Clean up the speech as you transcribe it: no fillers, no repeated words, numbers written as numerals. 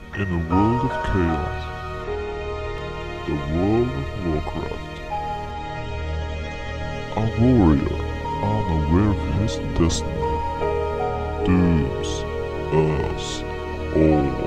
In a world of chaos, the world of Warcraft, a warrior unaware of his destiny dooms us all.